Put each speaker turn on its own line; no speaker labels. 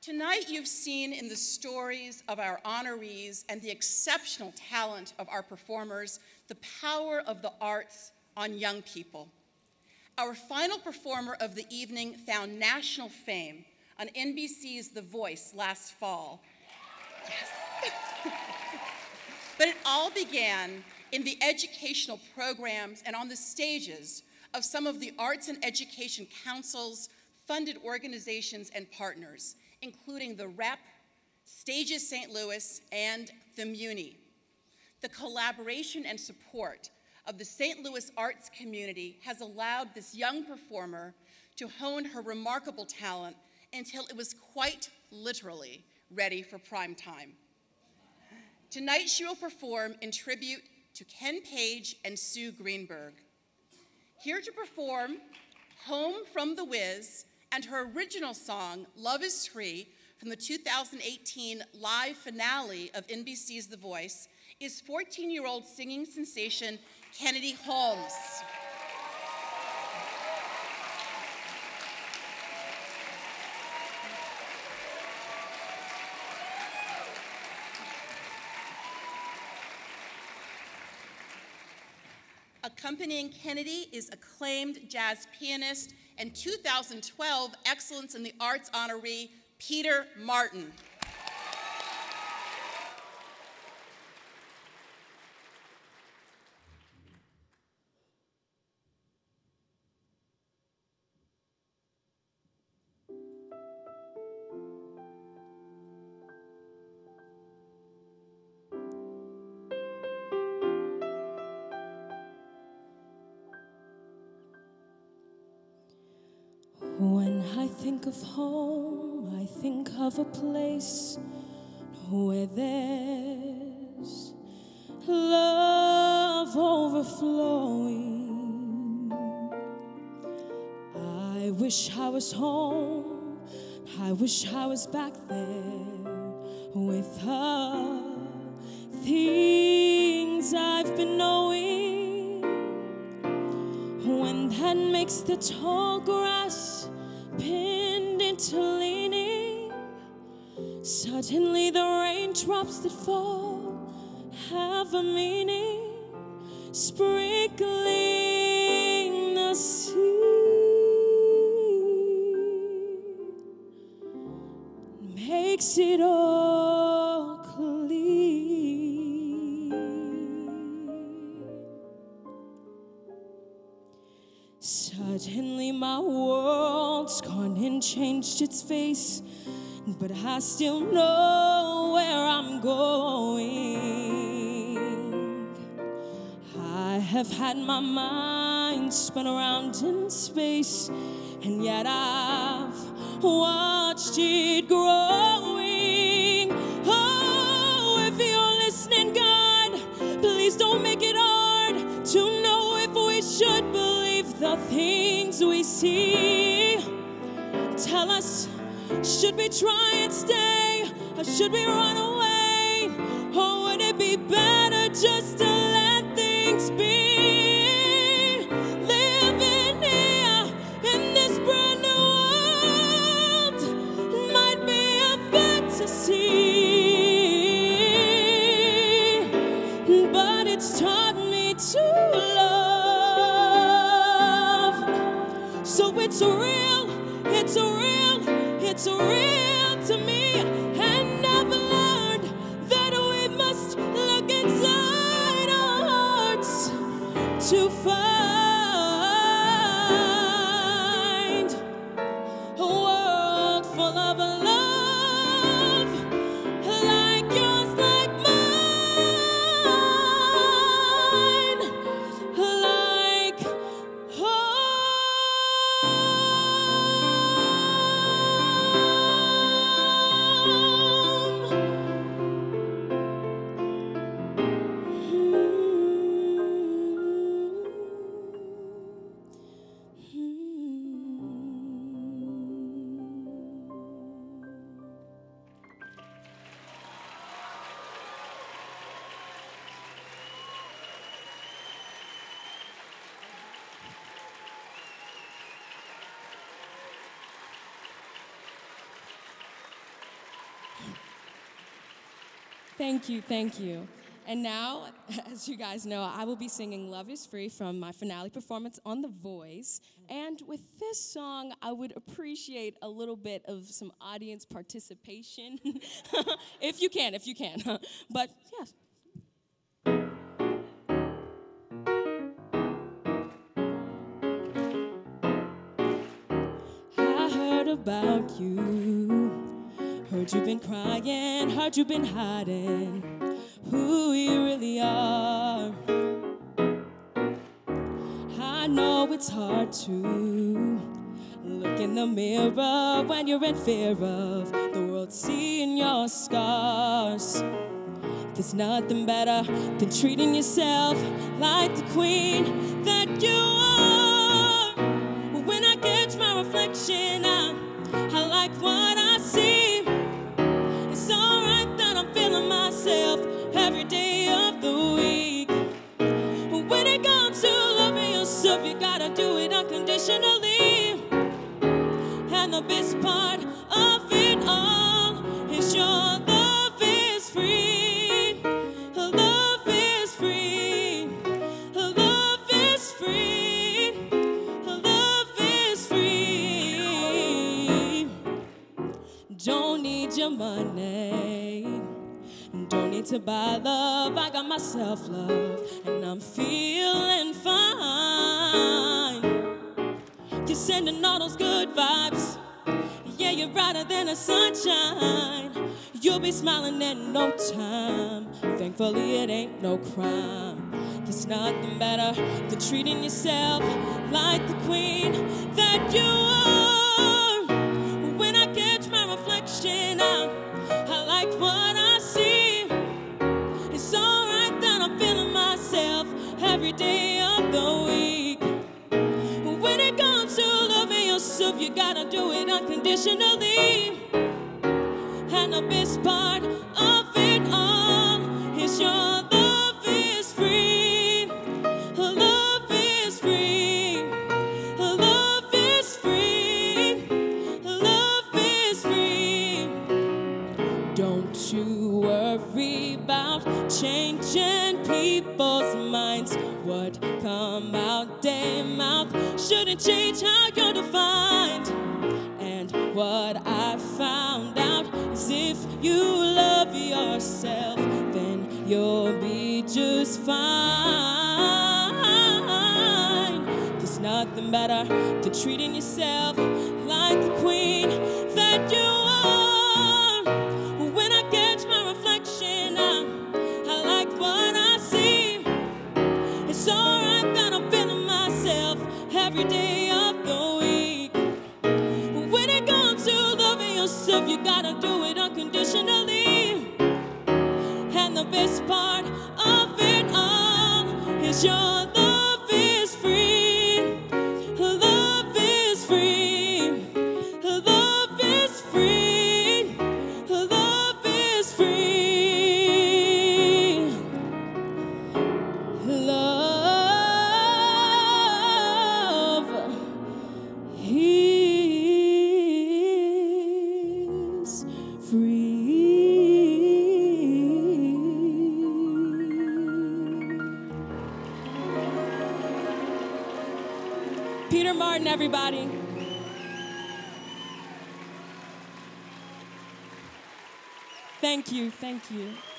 Tonight you've seen in the stories of our honorees and the exceptional talent of our performers the power of the arts on young people. Our final performer of the evening found national fame on NBC's The Voice last fall. Yes. But it all began in the educational programs and on the stages of some of the Arts and Education Council's funded organizations and partners, including the REP, Stages St. Louis, and the Muni. The collaboration and support of the St. Louis arts community has allowed this young performer to hone her remarkable talent until it was quite literally ready for prime time. Tonight she will perform in tribute to Ken Page and Sue Greenberg. Here to perform Home from the Wiz and her original song, Love is Free, from the 2018 live finale of NBC's The Voice, is 14-year-old singing sensation Kennedy Holmes. Accompanying Kennedy is acclaimed jazz pianist and 2012 Excellence in the Arts honoree, Peter Martin.
When I think of home, I think of a place where there's love overflowing. I wish I was home, I wish I was back there with the things I've been knowing. When that makes the tall grass pinned into leaning, suddenly the raindrops that fall have a meaning, sprinkling the sea makes it all clean. Suddenly my world's gone and changed its face, but I still know where I'm going. I have had my mind spun around in space, and yet I've watched it growing. Oh, if you're listening, God, please don't make it hard to know if we should believe the things we see. Tell us, should we try and stay, or should we run away? Or would it be better just to let things be? Living here in this brand new world might be a fantasy, but it's taught me to love. So it's real, it's real, it's real to me, and I've learned that we must look inside our hearts to find a world full of love, like yours, like mine, like home. Thank you, thank you. And now, as you guys know, I will be singing Love is Free from my finale performance on The Voice. And with this song, I would appreciate a little bit of some audience participation. if you can. But yes. I heard about you. Heard you've been crying, heard you've been hiding who you really are. I know it's hard to look in the mirror when you're in fear of the world seeing your scars. There's nothing better than treating yourself like the queen that you are. When I catch my reflection, I like what I see. It's alright that I'm feeling myself every day of the week. When it comes to loving yourself, you gotta do it unconditionally. And the best part of it all is your love is free. Love is free. Love is free. Love is free. Don't need your money. Don't need to buy love. I got my self-love and I'm feeling fine. You're sending all those good vibes. Yeah, you're brighter than the sunshine. You'll be smiling in no time. Thankfully it ain't no crime. There's nothing better than treating yourself like the queen that you are. When I catch my reflection, I like what I see. It's alright that I'm feeling myself every day of the week. When it comes to loving yourself, you gotta do it unconditionally. And the best part of it all is your love is free. Love is free. Love is free. Love is free. Don't you worry about changing people's minds. What come out their mouth shouldn't change how you're defined. And what I found out is if you love yourself, then you'll be just fine. There's nothing better than treating yourself like the queen that you are. When I catch my reflection, I like what I see. It's alright that I'm feeling myself every day of the week. When it comes to loving yourself, you gotta do it unconditionally. And the best part of it all is your love is free. Love is free. Love is free. Love is free. Love is free. Peter Martin, everybody. Thank you, thank you.